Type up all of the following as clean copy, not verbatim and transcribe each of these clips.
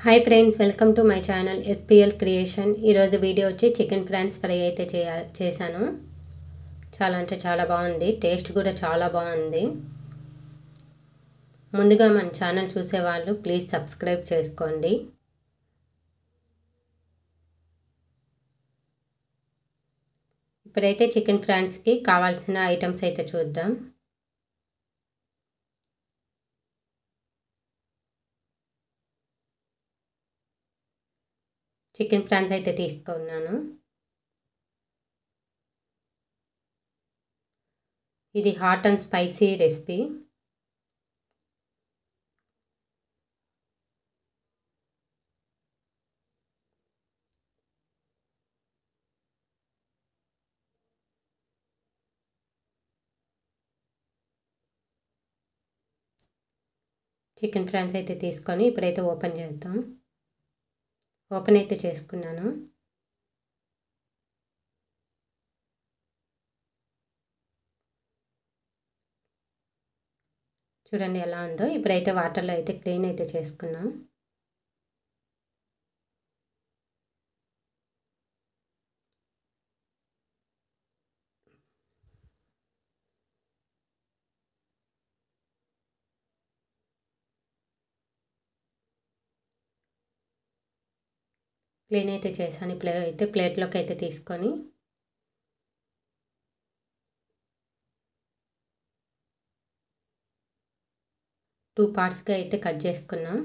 Hi friends, welcome to my channel SPL creation. ఈరోజు video వచ్చి chicken prawns fry అయితే చేశాను. చాలా అంటే చాలా బాగుంది, టేస్ట్ కూడా చాలా బాగుంది. ముందుగా మన ఛానల్ చూసేవాళ్ళు ప్లీజ్ సబ్స్క్రైబ్ చేసుకోండి. ఇప్పుడైతే చికెన్ ఫ్రాన్స్కి కావాల్సిన ఐటమ్స్ అయితే చూద్దాం. చికెన్ ఫ్రాన్స్ అయితే తీసుకున్నాను. ఇది hot and spicy recipe. Chicken prawns అయితే తీసుకొని ఇప్పుడైతే ఓపెన్ చేద్దాం. ఓపెన్ అయితే చేసుకున్నాను. చూడండి ఎలా ఉందో. ఇప్పుడైతే వాటర్లో అయితే క్లీన్ అయితే చేసుకున్నాం. క్లీన్ అయితే చేశాను. ప్లేట్లోకి అయితే తీసుకొని టూ పార్ట్స్గా అయితే కట్ చేసుకున్నాం.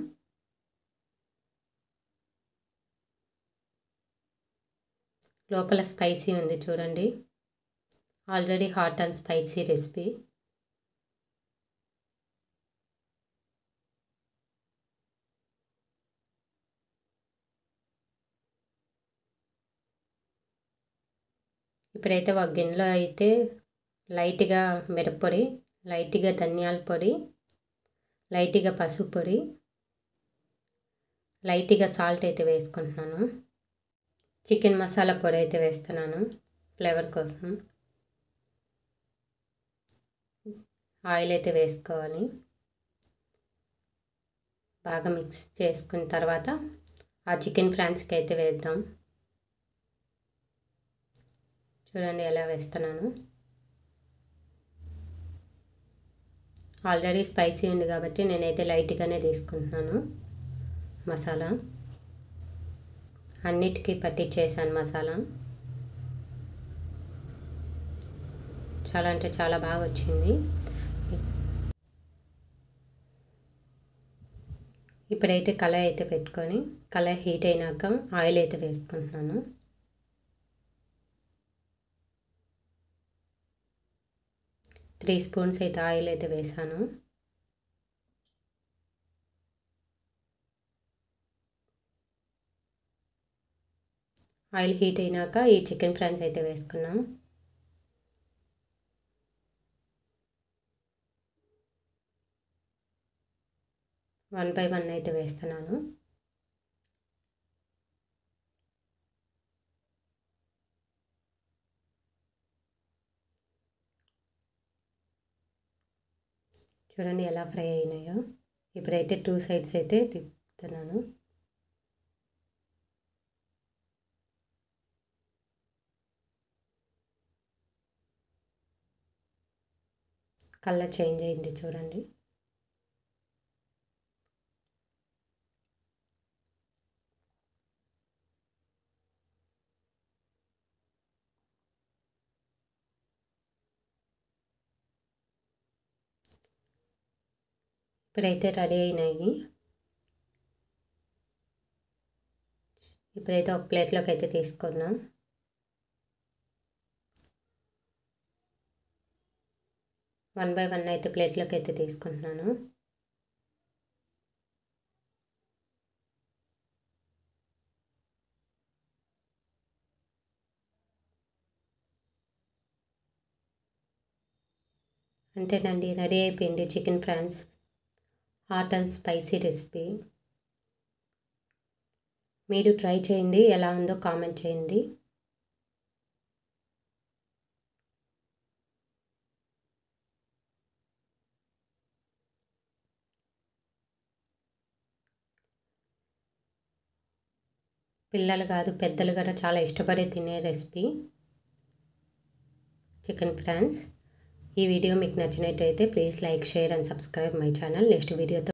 లోపల స్పైసీ ఉంది చూడండి. Already hot and spicy recipe. ఇప్పుడైతే ఒక గిన్నెలో అయితే లైట్గా మిరప్పొడి, లైట్గా ధనియాల పొడి, లైట్గా పసుపు పొడి, లైట్గా సాల్ట్ అయితే వేసుకుంటున్నాను. చికెన్ మసాలా పొడి అయితే వేస్తున్నాను ఫ్లేవర్ కోసం. ఆయిల్ అయితే వేసుకోవాలి. బాగా మిక్స్ చేసుకున్న తర్వాత ఆ చికెన్ ఫ్రాన్స్కి అయితే వేద్దాం. చూడండి ఎలా వేస్తున్నాను. ఆల్రెడీ స్పైసీ ఉంది కాబట్టి నేనైతే లైట్గానే తీసుకుంటున్నాను మసాలా. అన్నిటికీ పట్టించేసాను మసాలా. చాలా అంటే చాలా బాగా వచ్చింది. ఇప్పుడైతే కళాయి అయితే పెట్టుకొని కళాయి హీట్ అయినాక ఆయిల్ అయితే వేసుకుంటున్నాను. త్రీ స్పూన్స్ అయితే ఆయిల్ అయితే వేసాను. ఆయిల్ హీట్ అయినాక ఈ చికెన్ ఫ్రాన్స్ అయితే వేసుకున్నాం. వన్ బై వన్ అయితే వేస్తున్నాను. చూడండి ఎలా ఫ్రై అయినాయో. ఇప్పుడైతే టూ సైడ్స్ అయితే తిప్పుతున్నాను. కలర్ చేంజ్ అయింది చూడండి. ఇప్పుడైతే రెడీ అయినాయి. ఇప్పుడైతే ఒక ప్లేట్లోకి అయితే తీసుకున్నాం. వన్ బై వన్ అయితే ప్లేట్లోకి అయితే తీసుకుంటున్నాను. అంతేనండి, రెడీ అయిపోయింది chicken prawns hot and spicy recipe. మీరు ట్రై చేయండి, ఎలా ఉందో కామెంట్ చేయండి. పిల్లలు కాదు పెద్దలు కూడా చాలా ఇష్టపడి తినే రెసిపీ చికెన్ ఫ్రాన్స్. ఈ వీడియో మీకు నచ్చినట్టయితే please like, share and subscribe my channel. Next వీడియోతో